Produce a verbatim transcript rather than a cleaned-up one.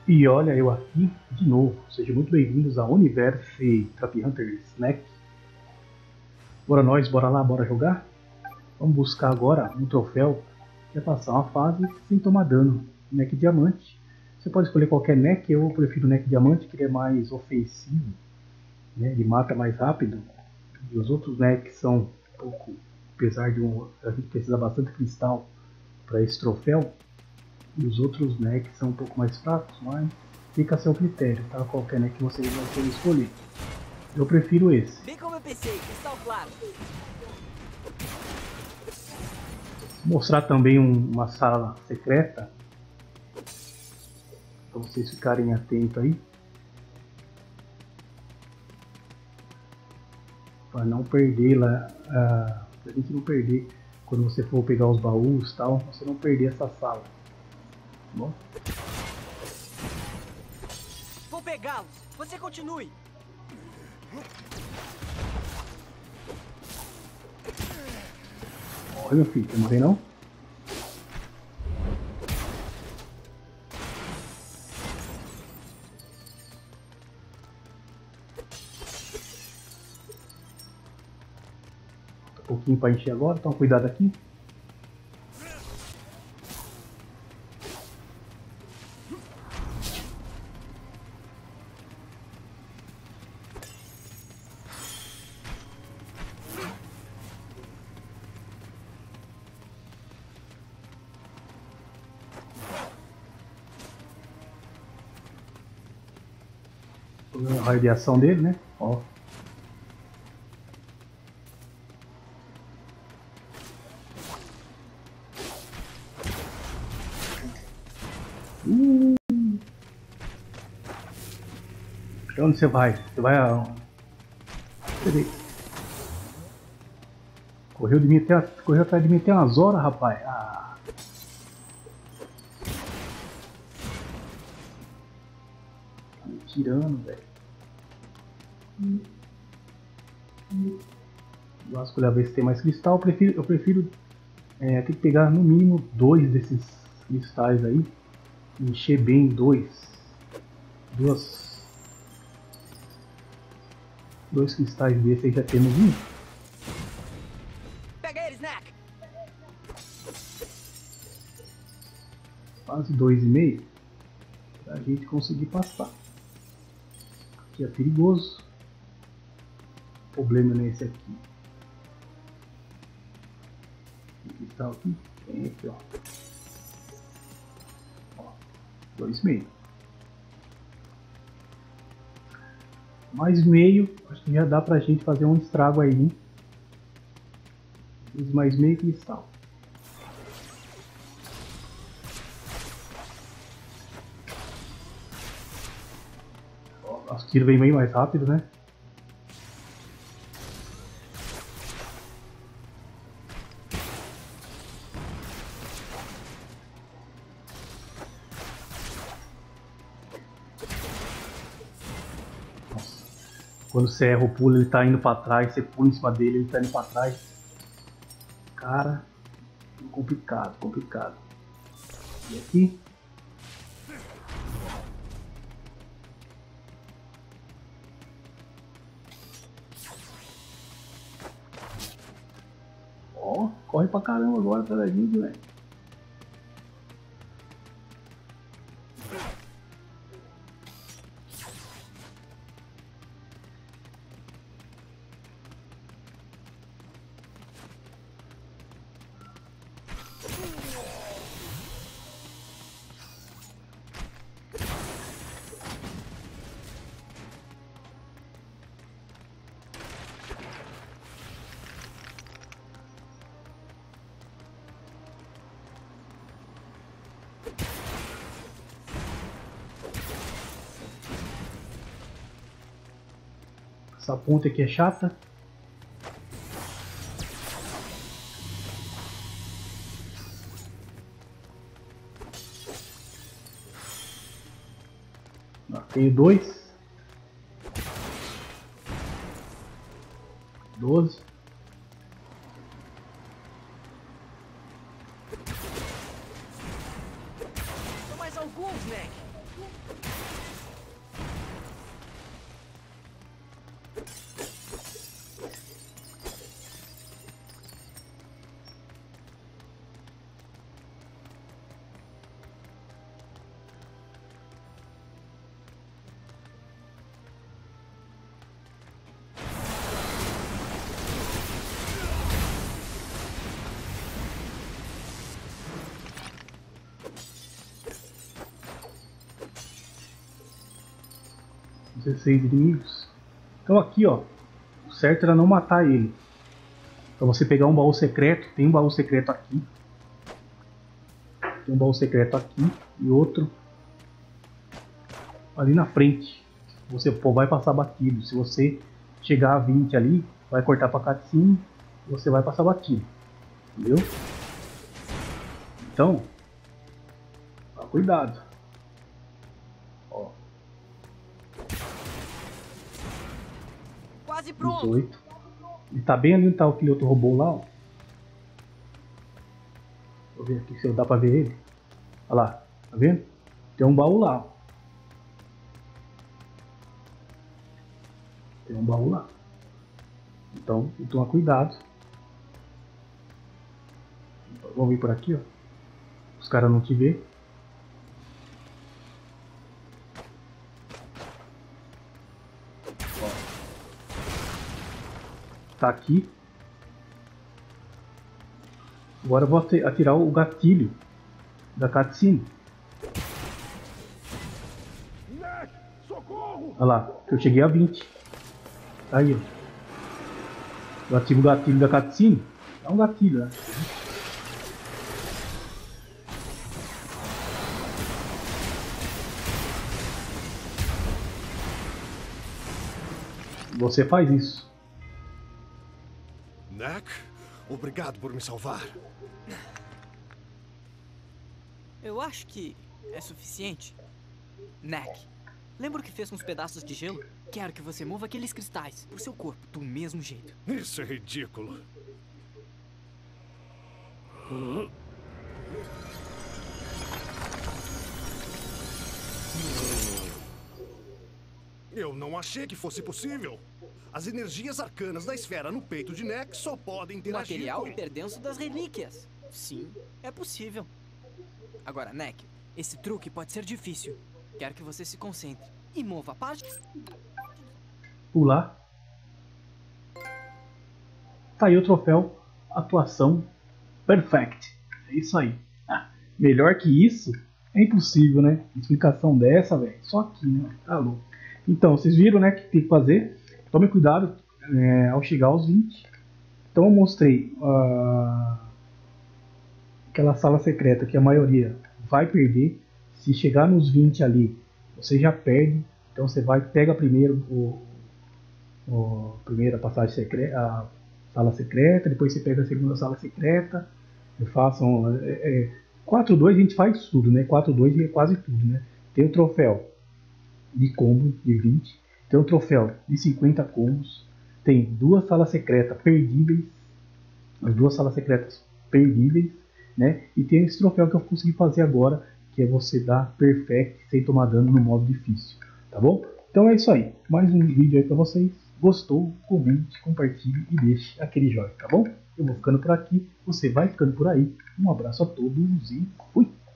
E olha eu aqui de novo. Sejam muito bem-vindos ao Universe Trap Hunter Snack. Bora nós, bora lá, bora jogar? Vamos buscar agora um troféu que é passar uma fase sem tomar dano. Neck Diamante. Você pode escolher qualquer Neck, eu prefiro o Neck Diamante, que ele é mais ofensivo, né? Ele mata mais rápido. E os outros Necks são um pouco, apesar de um, a gente precisa bastante cristal para esse troféu. E os outros necks são um pouco mais fracos, mas fica a seu critério, tá? Qualquer neck que você vai poder escolher. Eu prefiro esse. Bem como eu pensei, cristal claro. Vou mostrar também um, uma sala secreta, para vocês ficarem atentos aí. Para não perder lá, uh, pra gente não perder quando você for pegar os baús e tal, você não perder essa sala. Bom. Vou pegá-los. Você continue. Olha, meu filho, não morrer não? Um pouquinho para encher agora, então cuidado aqui. A radiação dele, né? Ó. Uh. Pra onde você vai? Você vai a... Cadê? Correu de mim até... Correu atrás de mim até umas horas, rapaz. Ah. Tá me tirando, velho. Vou escolher a ver se tem mais cristal. Eu prefiro, eu prefiro é, ter que pegar no mínimo dois desses cristais aí. Encher bem dois. Duas. Dois cristais desses aí já temos um. Pega ele, Snack. Quase dois e meio. Pra gente conseguir passar. Aqui é perigoso. O problema nesse aqui. O cristal aqui. Tem aqui, ó. Ó, dois meio. Mais meio, acho que já dá pra gente fazer um estrago aí, hein? Mais meio cristal. Ó, os tiros vêm bem mais rápido, né? Quando você erra o pulo, ele tá indo pra trás, você pula em cima dele, ele tá indo pra trás. Cara, complicado, complicado. E aqui? Ó, corre pra caramba agora atrás da gente, velho. Essa ponta aqui é chata. Tenho dois. Doze. Mais alguns, Mac. dezesseis inimigos. Então aqui, ó, o certo era não matar ele. Pra você pegar um baú secreto, tem um baú secreto aqui. Tem um baú secreto aqui e outro ali na frente. Você pô, vai passar batido. Se você chegar a vinte ali, vai cortar pra cutscene e você vai passar batido. Entendeu? Então, tá, cuidado. Ó. Quase pronto. dezoito. Ele tá bem ali onde tá aquele outro robô lá, ó. Vou ver aqui se dá pra ver ele. Olha lá, tá vendo? Tem um baú lá, ó. Tem um baú lá. Então, tem que tomar cuidado. Vamos vir por aqui, ó. Os caras não te vê. Ó. Tá aqui. Agora eu vou atirar o gatilho da cutscene. Olha lá, que eu cheguei a vinte. Tá aí, ó. Eu ativo o gatilho da cutscene. É um gatilho, né? Você faz isso. Knack, obrigado por me salvar. Eu acho que é suficiente. Knack, lembra o que fez com os pedaços de gelo? Quero que você mova aqueles cristais pro seu corpo do mesmo jeito. Isso é ridículo. Eu não achei que fosse possível. As energias arcanas da esfera no peito de Knack só podem O interagir material com... hiperdenso das relíquias. Sim, é possível. Agora, Knack, esse truque pode ser difícil. Quero que você se concentre e mova a parte... Pular. Tá aí o troféu. Atuação perfect. É isso aí. Ah, melhor que isso é impossível, né? Explicação dessa, velho. Só aqui, né? Tá louco. Então, vocês viram, né? Que tem que fazer. Tome cuidado é, ao chegar aos vinte. Então eu mostrei uh, aquela sala secreta que a maioria vai perder. Se chegar nos vinte ali, você já perde. Então você vai, pega primeiro o, o primeira passagem secreta, a sala secreta, depois você pega a segunda sala secreta. E façam é, é, quatro dois a gente faz tudo, né? quatro dois é quase tudo, né? Tem o troféu de combo de vinte, tem o troféu de cinquenta combos, tem duas salas secretas perdíveis, as duas salas secretas perdíveis, né? E tem esse troféu que eu consegui fazer agora, que é você dar perfect sem tomar dano no modo difícil, tá bom? Então é isso aí, mais um vídeo aí pra vocês. Gostou? Comente, compartilhe e deixe aquele joinha, tá bom? Eu vou ficando por aqui, você vai ficando por aí. Um abraço a todos e fui!